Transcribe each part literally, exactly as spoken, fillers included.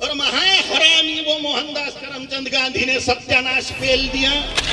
और महाहरामी वो मोहनदास करमचंद गांधी ने सत्यानाश पेल दिया।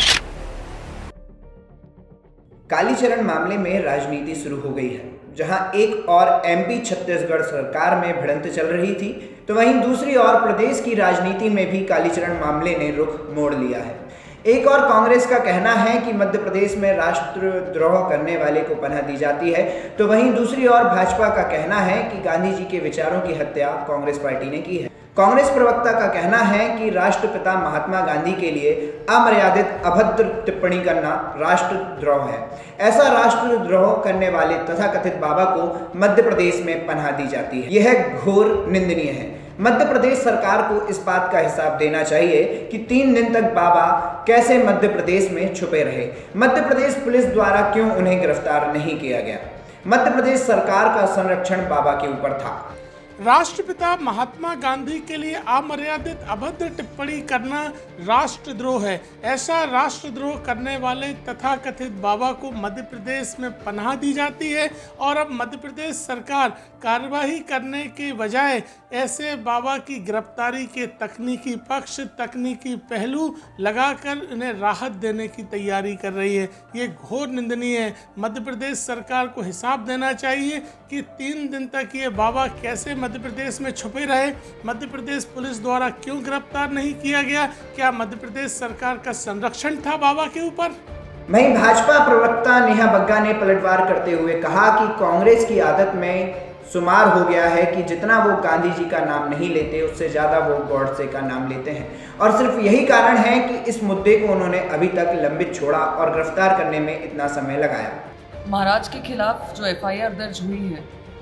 कालीचरण मामले में राजनीति शुरू हो गई है। जहां एक और एमपी छत्तीसगढ़ सरकार में भिड़ंत चल रही थी, तो वहीं दूसरी ओर प्रदेश की राजनीति में भी कालीचरण मामले ने रुख मोड़ लिया है। एक और कांग्रेस का कहना है कि मध्य प्रदेश में राष्ट्रद्रोह करने वाले को पनाह दी जाती है, तो वहीं दूसरी ओर भाजपा का कहना है कि गांधी जी के विचारों की हत्या कांग्रेस पार्टी ने की है। कांग्रेस प्रवक्ता का कहना है कि राष्ट्रपिता महात्मा गांधी के लिए अमर्यादित अभद्र टिप्पणी करना राष्ट्रद्रोह है। ऐसा राष्ट्रद्रोह करने वाले तथाकथित बाबा को मध्य प्रदेश में पनाह दी जाती है। यह घोर निंदनीय है। मध्य प्रदेश सरकार को इस बात का हिसाब देना चाहिए कि तीन दिन तक बाबा कैसे मध्य प्रदेश में छुपे रहे। मध्य प्रदेश पुलिस द्वारा क्यों उन्हें गिरफ्तार नहीं किया गया। मध्य प्रदेश सरकार का संरक्षण बाबा के ऊपर था। राष्ट्रपिता महात्मा गांधी के लिए अमर्यादित अभद्र टिप्पणी करना राष्ट्रद्रोह है। ऐसा राष्ट्रद्रोह करने वाले तथाकथित बाबा को मध्य प्रदेश में पनाह दी जाती है और अब मध्य प्रदेश सरकार कार्रवाई करने के बजाय ऐसे बाबा की गिरफ्तारी के तकनीकी पक्ष, तकनीकी पहलू लगाकर उन्हें राहत देने की तैयारी कर रही है। ये घोर निंदनीय है। मध्य प्रदेश सरकार को हिसाब देना चाहिए कि तीन दिन तक ये बाबा कैसे मध्य प्रदेश में छुपे रहे। मध्य प्रदेश पुलिस द्वारा क्यों गिरफ्तार नहीं किया गया। क्या मध्य प्रदेश सरकार का संरक्षण था बाबा के ऊपर। वहीं भाजपा प्रवक्ता नेहा बग्गा ने पलटवार करते हुए कहा कि कांग्रेस की आदत में शुमार हो गया है कि जितना वो गांधी जी का नाम नहीं लेते, उससे ज़्यादा वो गॉडसे का नाम लेते हैं और सिर्फ यही कारण है कि इस मुद्दे को उन्होंने अभी तक लंबित छोड़ा और गिरफ्तार करने में इतना समय लगाया। महाराज के खिलाफ जो एफ आई आर दर्ज हुई है,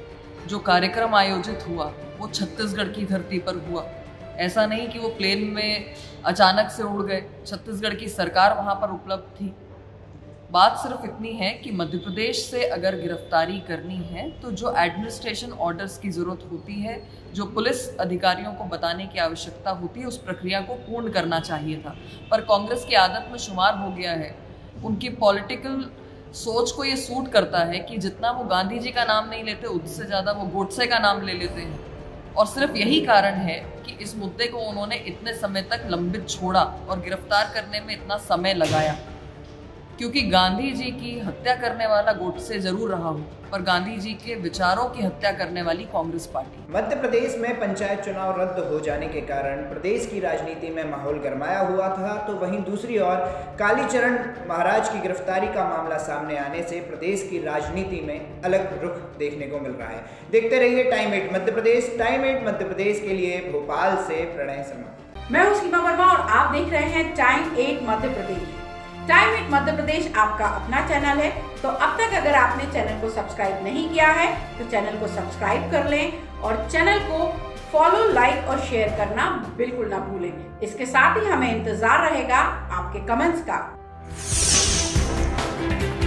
जो कार्यक्रम आयोजित हुआ, वो छत्तीसगढ़ की धरती पर हुआ। ऐसा नहीं कि वो प्लेन में अचानक से उड़ गए। छत्तीसगढ़ की सरकार वहाँ पर उपलब्ध थी। बात सिर्फ इतनी है कि मध्य प्रदेश से अगर गिरफ्तारी करनी है तो जो एडमिनिस्ट्रेशन ऑर्डर्स की ज़रूरत होती है, जो पुलिस अधिकारियों को बताने की आवश्यकता होती है, उस प्रक्रिया को पूर्ण करना चाहिए था। पर कांग्रेस की आदत में शुमार हो गया है। उनकी पॉलिटिकल सोच को ये सूट करता है कि जितना वो गांधी जी का नाम नहीं लेते, उससे ज़्यादा वो गोडसे का नाम ले लेते हैं। और सिर्फ यही कारण है कि इस मुद्दे को उन्होंने इतने समय तक लंबित छोड़ा और गिरफ्तार करने में इतना समय लगाया, क्योंकि गांधी जी की हत्या करने वाला गोडसे जरूर रहा हो, पर गांधी जी के विचारों की हत्या करने वाली कांग्रेस पार्टी। मध्य प्रदेश में पंचायत चुनाव रद्द हो जाने के कारण प्रदेश की राजनीति में माहौल गरमाया हुआ था, तो वहीं दूसरी ओर कालीचरण महाराज की गिरफ्तारी का मामला सामने आने से प्रदेश की राजनीति में अलग रुख देखने को मिल रहा है। देखते रहिए time at Madhya Pradesh. Time at Madhya Pradesh के लिए भोपाल से प्रणय शर्मा। मैं हूं सीमा वर्मा और आप देख रहे हैं time at Madhya Pradesh. Time at Madhya Pradesh आपका अपना चैनल है, तो अब तक अगर आपने चैनल को सब्सक्राइब नहीं किया है तो चैनल को सब्सक्राइब कर लें और चैनल को फॉलो, लाइक और शेयर करना बिल्कुल ना भूलें। इसके साथ ही हमें इंतजार रहेगा आपके कमेंट्स का।